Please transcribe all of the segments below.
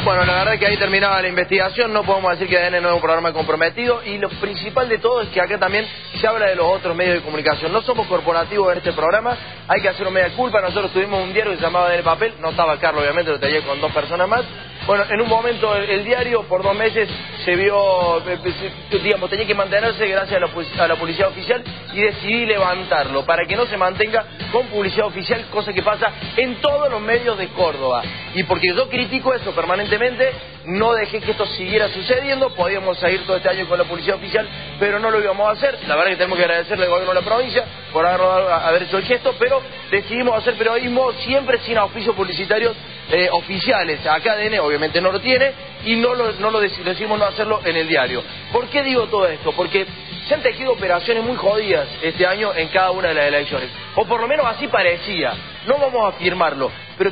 Bueno, la verdad es que ahí terminaba la investigación, no podemos decir que ADN no es un programa comprometido y lo principal de todo es que acá también se habla de los otros medios de comunicación. No somos corporativos en este programa, hay que hacer un media culpa. Nosotros tuvimos un diario que se llamaba ADN Papel, no estaba Carlos obviamente, lo tenía con 2 personas más. Bueno, en un momento el diario por 2 meses se vio, digamos, tenía que mantenerse gracias a la publicidad oficial y decidí levantarlo para que no se mantenga con publicidad oficial, cosa que pasa en todos los medios de Córdoba. Y porque yo critico eso permanentemente, no dejé que esto siguiera sucediendo. Podíamos seguir todo este año con la publicidad oficial, pero no lo íbamos a hacer. La verdad que tenemos que agradecerle al gobierno de la provincia por haber hecho el gesto, pero decidimos hacer periodismo siempre sin auspicios publicitarios oficiales. Acá ADN obviamente no lo tiene y decidimos no hacerlo en el diario. ¿Por qué digo todo esto? Porque se han tejido operaciones muy jodidas este año en cada una de las elecciones, o por lo menos así parecía. No vamos a afirmarlo, pero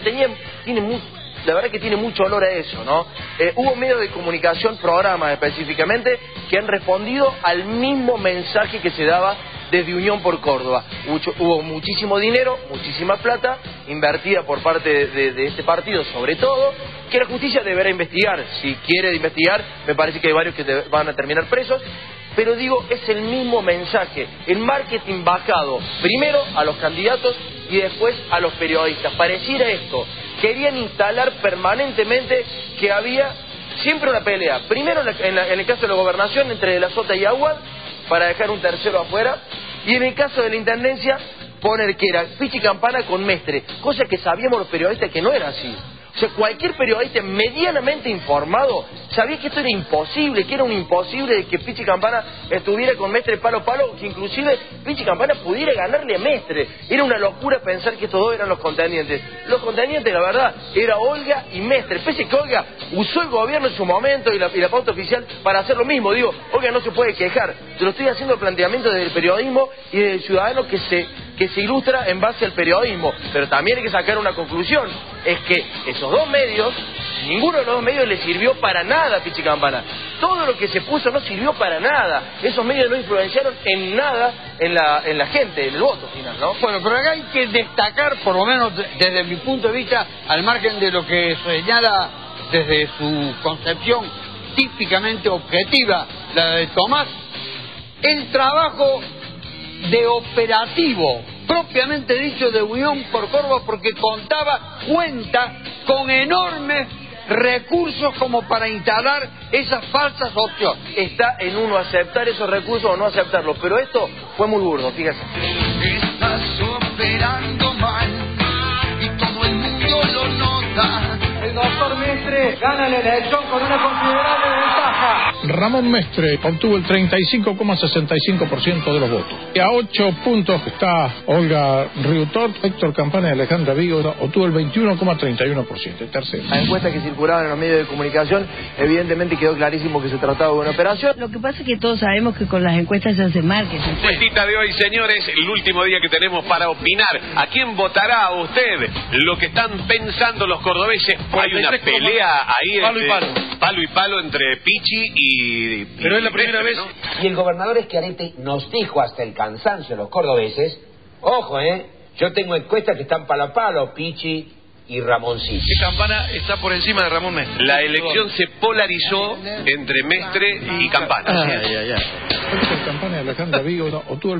la verdad que tiene mucho olor a eso, ¿no? Hubo medios de comunicación, programas específicamente, que han respondido al mismo mensaje que se daba desde Unión por Córdoba. Hubo muchísimo dinero, muchísima plata invertida por parte de este partido, sobre todo, que la justicia deberá investigar. Si quiere investigar, me parece que hay varios que van a terminar presos. Pero digo, es el mismo mensaje, el marketing bajado, primero a los candidatos y después a los periodistas. Pareciera esto, querían instalar permanentemente que había siempre una pelea. Primero en el caso de la gobernación entre La Sota y Aguad, para dejar un tercero afuera, y en el caso de la intendencia, poner que era Pichi Campana con Mestre, cosa que sabíamos los periodistas que no era así. O sea, cualquier periodista medianamente informado sabía que esto era imposible, que era un imposible de que Pichi Campana estuviera con Mestre palo a palo, que inclusive Pichi Campana pudiera ganarle a Mestre. Era una locura pensar que estos dos eran los contendientes. Los contendientes, la verdad, era Olga y Mestre. Pese que Olga usó el gobierno en su momento y la pauta oficial para hacer lo mismo. Digo, Olga no se puede quejar. Yo lo estoy haciendo el planteamiento desde el periodismo y del ciudadano que se ilustra en base al periodismo. Pero también hay que sacar una conclusión. Es que esos dos medios, ninguno de los dos medios le sirvió para nada a Pichi Campana. Todo lo que se puso no sirvió para nada. Esos medios no influenciaron en nada en la gente, en el voto final, ¿no? Bueno, pero acá hay que destacar, por lo menos desde mi punto de vista, al margen de lo que señala desde su concepción típicamente objetiva, la de Tomás, el trabajo de operativo propiamente dicho de Unión por Córdoba, porque cuenta con enormes recursos como para instalar esas falsas opciones. Está en uno aceptar esos recursos o no aceptarlos, pero esto fue muy burdo, fíjese. Estás operando mal y todo el mundo lo nota. El doctor Mestre gana la elección con una considerable ventaja. Ramón Mestre obtuvo el 35,65% de los votos. Y a 8 puntos está Olga Riutort. Héctor Campana y Alejandra Vigo obtuvo el 21,31%, tercero. La encuesta que circulaban en los medios de comunicación, evidentemente quedó clarísimo que se trataba de una operación. Lo que pasa es que todos sabemos que con las encuestas se hace marketing. Encuestita de hoy, señores, el último día que tenemos para opinar. ¿A quién votará usted? Lo que están pensando los cordobeses. Hay una pelea ahí palo y palo entre Pichi pero es la primera vez, ¿no? Y el gobernador Schiaretti nos dijo hasta el cansancio a los cordobeses, ojo, yo tengo encuestas que están palo a palo, Pichi y Ramoncito. que Campana está por encima de Ramón Mestre. La elección se polarizó entre Mestre y Campana. Héctor Campana y Alejandra Vigo obtuvo el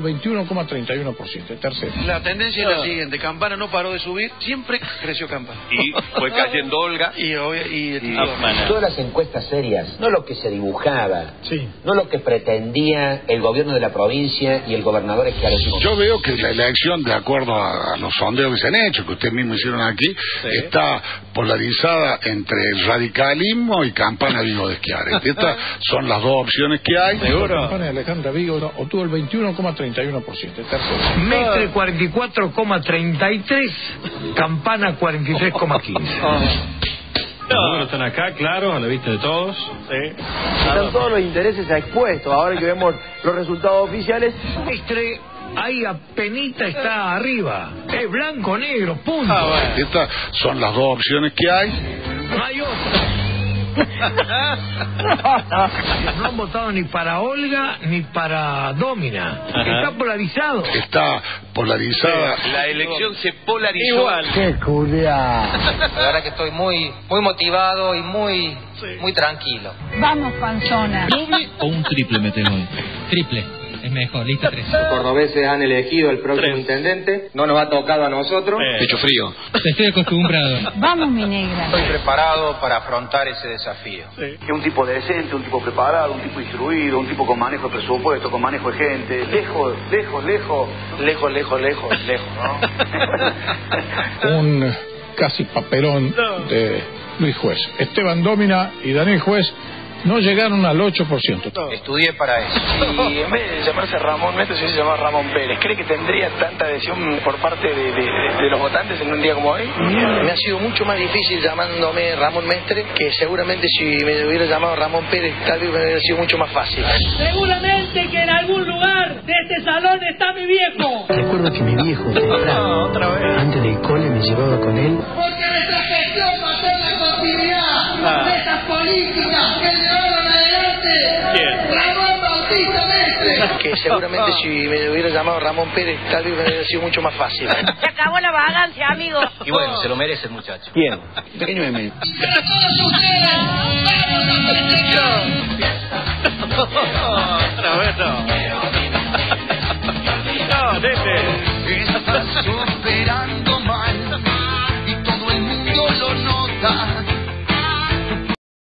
21,31%, tercero. La tendencia es la siguiente: Campana no paró de subir, siempre creció Campana. Y fue cayendo Olga. Todas las encuestas serias, no lo que se dibujaba, no lo que pretendía el gobierno de la provincia y el gobernador Schiaretti. Yo veo que la elección, de acuerdo a los sondeos que se han hecho, que ustedes mismos hicieron aquí, está polarizada entre el radicalismo y Campana Vigo de Schiaretti. Estas son las dos opciones que hay. Campana y Alejandra Vigo obtuvo el 21,31%, tercero. Mestre 44,33, Campana 43,15. Los números están acá, claros, a la vista de todos. Están todos los intereses expuestos. Ahora que vemos los resultados oficiales, Mestre ahí apenita está arriba. Es blanco-negro, punto. Estas son las dos opciones que hay. No hay otra. No han votado ni para Olga ni para Domina. Está polarizado. Está polarizada. La elección se polarizó. Igual. ¡Qué culia! La verdad que estoy muy motivado y muy tranquilo. Vamos, panzona. ¿Doble o un triple metemos hoy? Triple. Es mejor, lista 3. Los cordobeses han elegido el próximo intendente. No nos ha tocado a nosotros. Pecho frío. Estoy acostumbrado. Vamos, mi negra. Estoy preparado para afrontar ese desafío. Es un tipo decente, un tipo preparado, un tipo instruido, un tipo con manejo de presupuesto, con manejo de gente. Lejos, ¿no? Un casi papelón de Luis Juez. Esteban Domina y Daniel Juez no llegaron al 8%. Estudié para eso. Y en vez de llamarse Ramón Mestre, se llama Ramón Pérez. ¿Cree que tendría tanta adhesión por parte de los votantes en un día como hoy? Me ha sido mucho más difícil llamándome Ramón Mestre, que seguramente si me hubiera llamado Ramón Pérez, tal vez me hubiera sido mucho más fácil. Seguramente que en algún lugar de este salón está mi viejo. Recuerdo que mi viejo, antes del cole, me llevaba con él. Porque nuestra gestión pasó en la continuidad de esas políticas que llevaron adelante Ramón Bautista Mestre. Que seguramente si me hubiera llamado Ramón Pérez, tal vez me hubiera sido mucho más fácil. Se acabó la vagancia, amigo. Y bueno, se lo merece el muchacho. ¿Quién? Pequeño M. Pero todos ustedes, vamos a festejar. Otra vez no. No, Tete.